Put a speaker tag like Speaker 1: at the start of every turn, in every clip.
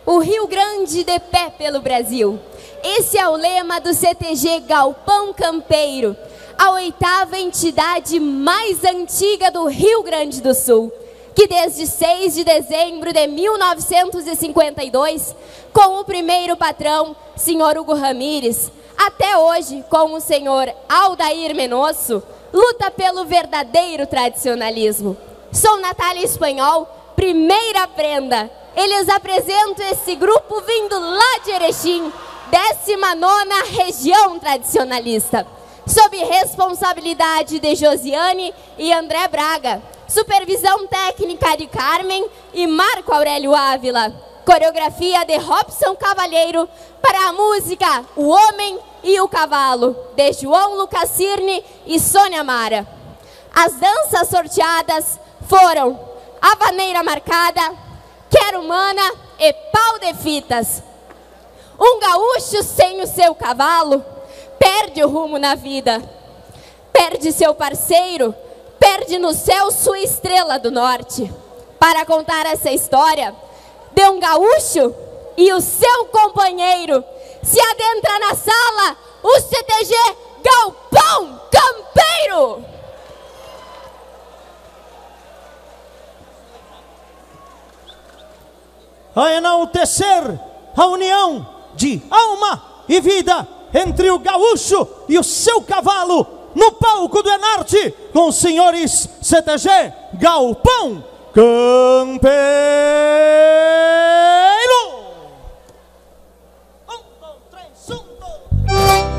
Speaker 1: o Rio Grande de pé pelo Brasil. Esse é o lema do CTG Galpão Campeiro, a 8ª entidade mais antiga do Rio Grande do Sul, que desde 6 de dezembro de 1952, com o primeiro patrão, Sr. Hugo Ramírez, até hoje, com o Sr. Aldair Menosso, luta pelo verdadeiro tradicionalismo. Sou Natália Espanhol, primeira prenda. Eles apresentam esse grupo vindo lá de Erechim, 19ª região tradicionalista, sob responsabilidade de Josiane e André Braga, supervisão técnica de Carmen e Marco Aurélio Ávila, coreografia de Robson Cavalheiro para a música O Homem e o Cavalo, de João Lucas Cirne e Sônia Mara. As danças sorteadas foram A Vaneira Marcada, Quero Mana e Pau de Fitas. Um gaúcho sem o seu cavalo perde o rumo na vida, perde seu parceiro, perde no céu sua estrela do norte. Para contar essa história de um gaúcho e o seu companheiro, se adentra na sala o CTG Galpão Campeiro.
Speaker 2: A enaltecer a união de alma e vida entre o gaúcho e o seu cavalo, no palco do Enarte, com os senhores CTG Galpão Campeiro. 1, 2, 3, 1, 2.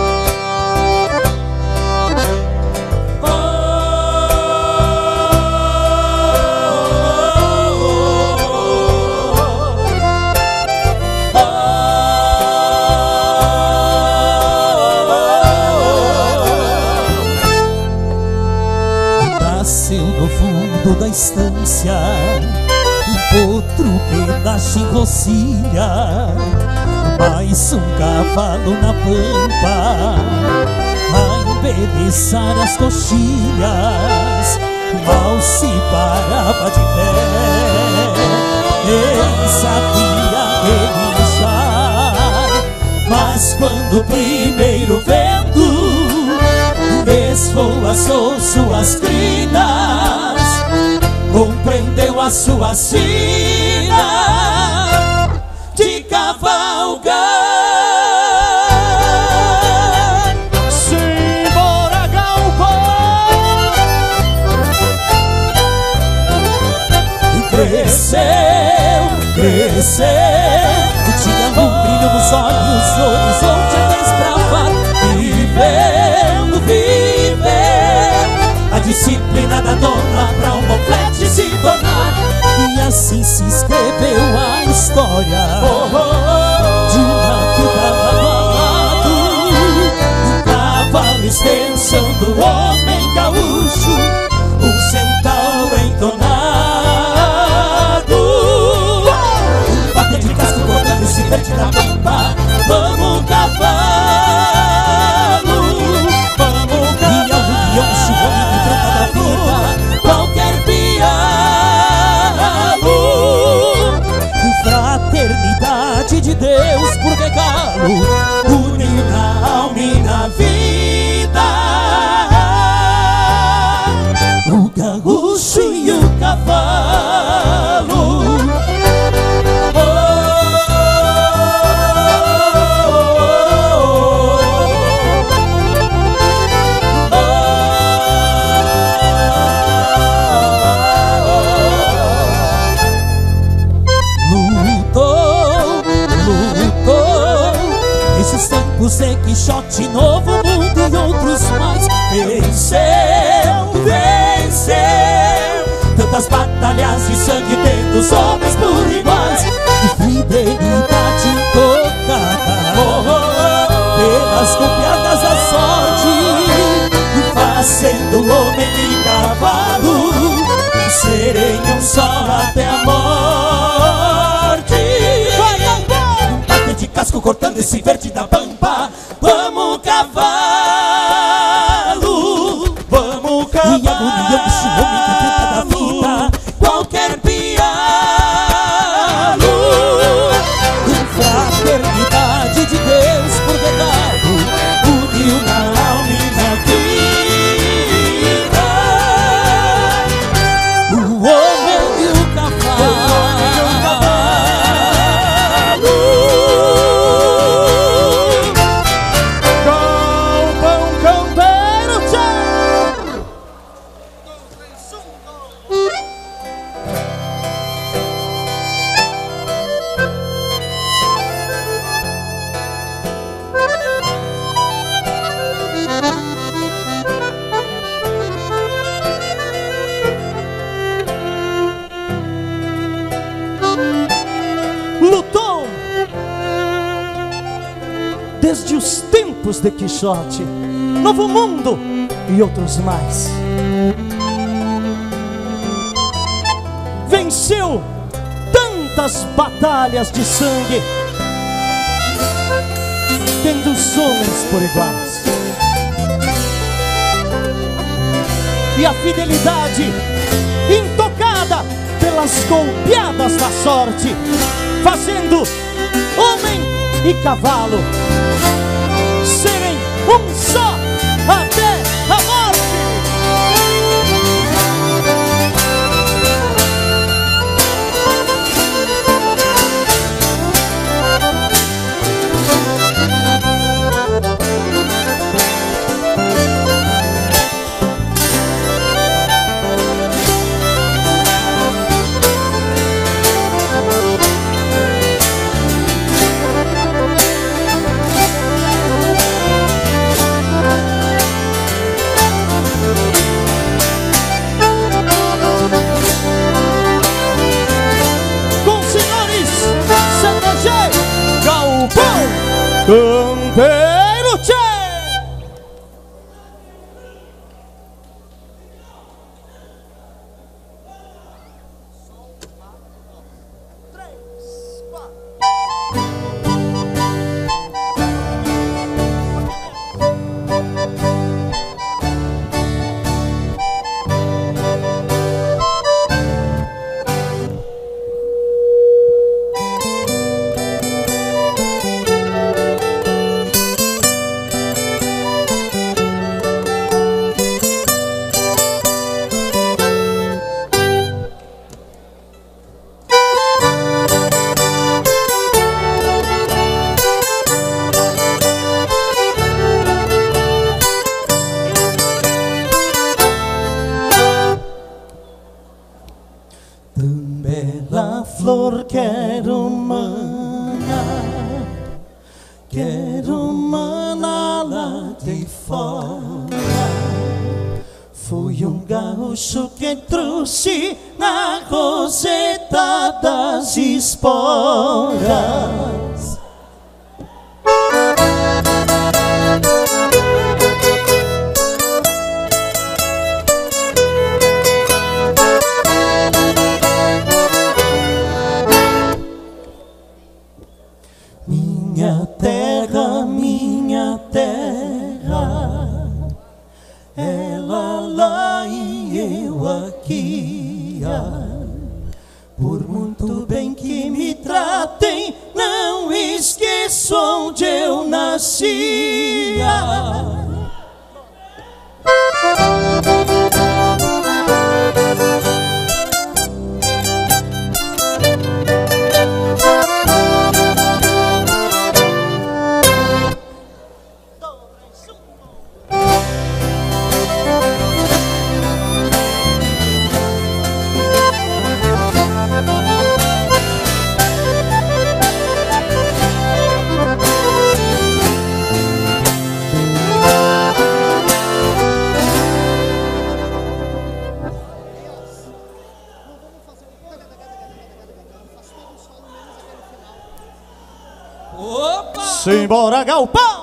Speaker 3: Da estância, outro pedaço em Rocilha, mais um cavalo na pampa, a embelezar as coxilhas. Mal se parava de pé, ele sabia relinchar, mas quando o primeiro vento esvoaçou suas crinas, compreendeu a sua sina de cavalgar.
Speaker 2: Simbora, Galpão!
Speaker 3: E cresceu, cresceu, tinha um brilho nos olhos, o horizonte a desbravar, vivendo, viveu a disciplina da dona pra um complete se tornar. E assim se escreveu a história de uma vida lado a lado, um cavalo extensão do homem gaúcho, um centauro entonado, um bater de casco cortando esse verde da pampa. Vamos cavalo, vamos cavalo, e a união se une em frente da vida, qualquer pialo. Fraternidade de Deus por regalo, uniu na alma e na vida, o gaúcho e o cavalo. Zé Quixote, Novo Mundo e outros mais. Venceu, venceu tantas batalhas de sangue tendo os homens por iguais, de fidelidade intocada pelas copiadas da sorte, fazendo homem e cavalo serem um só até a morte. Um bate de casco cortando esse verde da pampa. Vamos cavalo, vamos cavalo, e a união desse homem que tenta da vida, qualquer pialo.
Speaker 2: desde os tempos de Quixote, Novo Mundo e outros mais. Venceu tantas batalhas de sangue, tendo os homens por iguais, e a fidelidade intocada pelas golpeadas da sorte, fazendo homem e cavalo serem um só até a morte. Campeiro Tchê! Bela flor quero mana lá de fora. Fui um gaúcho que trouxe na roseta das esporas. Minha terra, ela lá e eu aqui. Por muito bem que me tratem, não esqueço onde eu nasci. Simbora, galpão!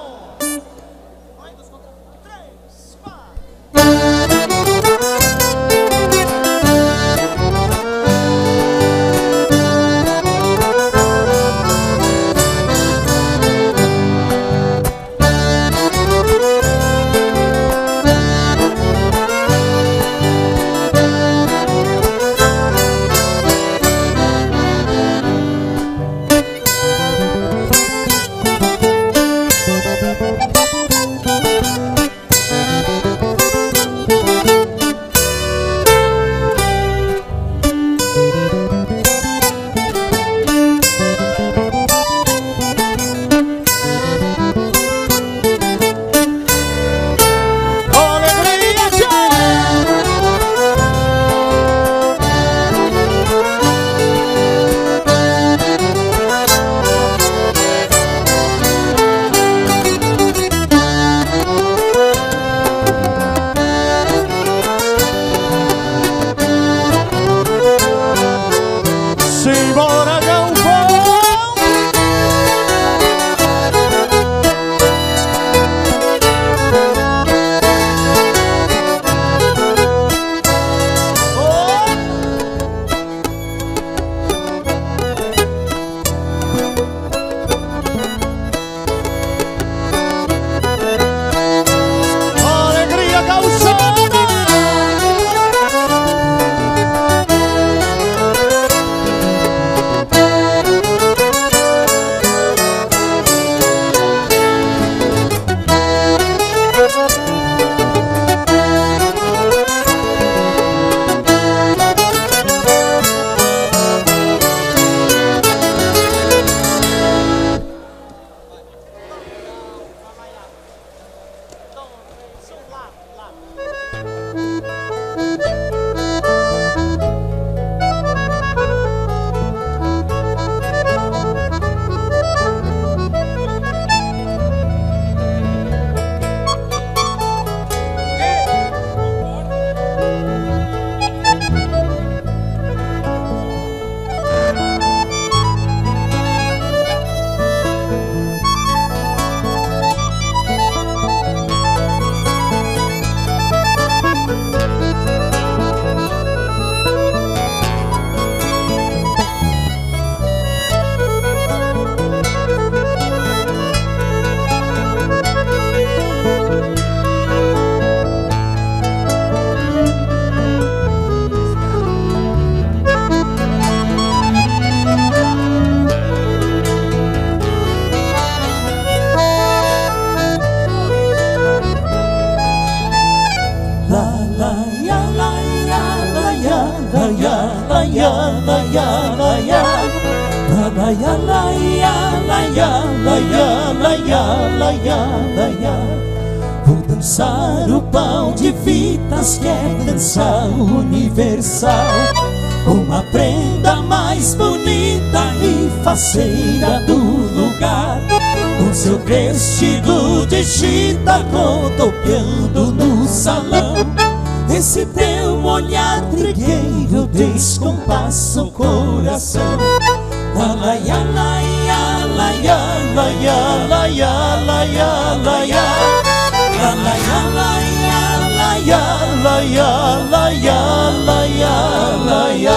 Speaker 3: Vou dançar o pau de fitas, quer dançar o universal. Uma prenda mais bonita e faceira do lugar, com seu vestido de chita rodopiando no salão. Esse teu olhar trigueiro descompassa o coração. Alaia, laia, laia, laia, laia, laia, laia. Alaia, laia, laia, laia, laia, laia, laia.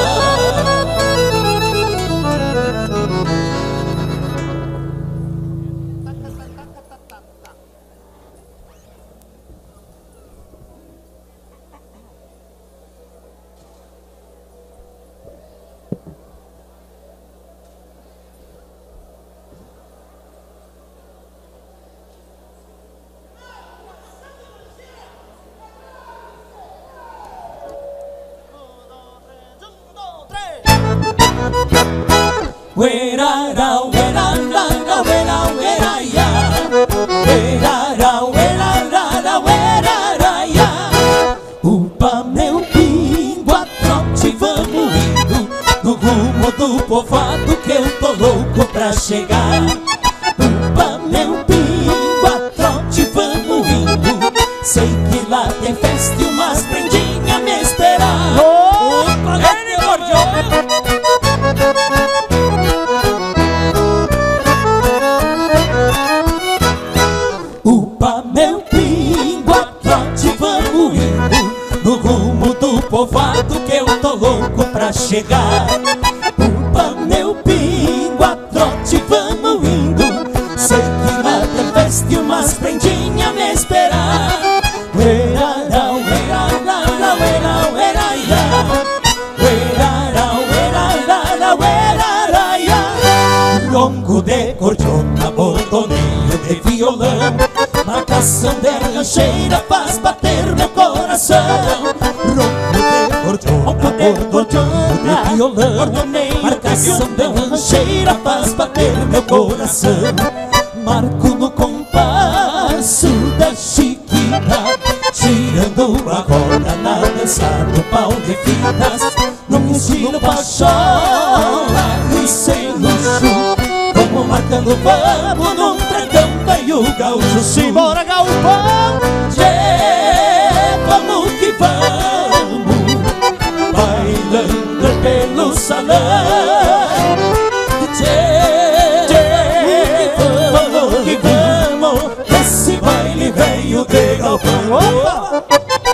Speaker 3: Werara, werara, werara, weraya. Werara, werara, werara, ya. Upa meu pingo a trote, vamos indo no rumo do povoado que eu tô louco pra chegar. Upa meu pingo a trote, vamos indo. Sei que lá tem festa e umas prendinhas me esperar. Opa, ele mordeu. Upa meu pingo a trote, vamos indo no rumo do povoado que eu tô louco pra chegar. Upa meu pingo a trote, vamos indo. Sei que lá tem festa e umas prendinhas me esperar. Werara, werara, werara, werara. Werara, werara, werara, ya. Longo de cordiona, bordoneio de violão, marcação de rancheira faz bater meu coração. Ronco de cordiona, de violão, marcação de rancheira faz bater meu coração. Marco no compasso da chiquita, girando a roda na dança do pau de fitas, num estilo pachola e sem luxo. Vamos marcando vamos num trancão veio gaúcho.
Speaker 2: Simbora, galpão!
Speaker 3: Tchê, vamos que vamos, bailando pelo salão. Tchê, vamos que vamos, esse baile veio de galpão. Opa!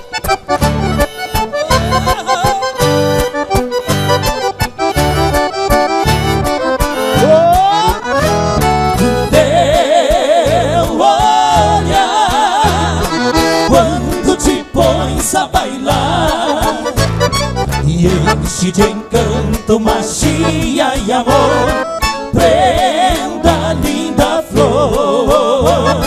Speaker 3: A bailar e enche de encanto, magia e amor. Prenda, linda flor,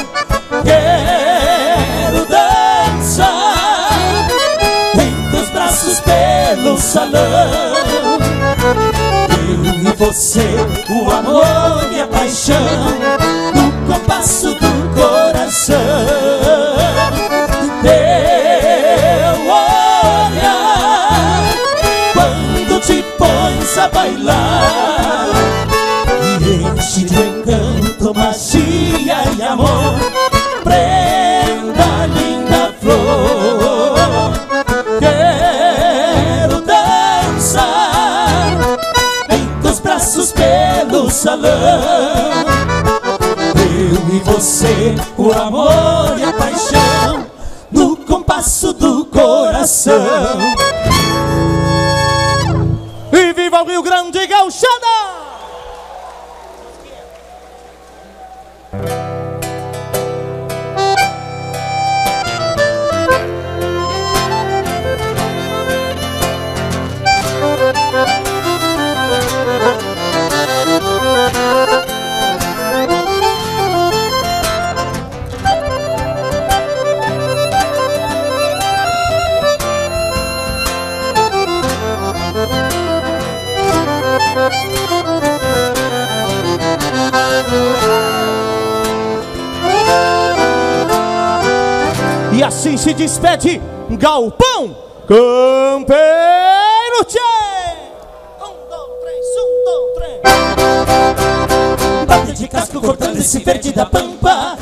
Speaker 3: quero dançar entre os braços pelo salão. Eu e você, o amor e a paixão, no compasso do coração. A bailar e enche de encanto, magia e amor. Prenda, linda flor, quero dançar entre os braços pelo salão. Eu e você, o amor e a paixão, no compasso do coração.
Speaker 2: E viva o Rio Grande Gauchada! E assim se despede Galpão Campeiro. Tchê! 1, 2, 3, 1, 2, 3.
Speaker 3: Bate de casco cortando esse verde da pampa.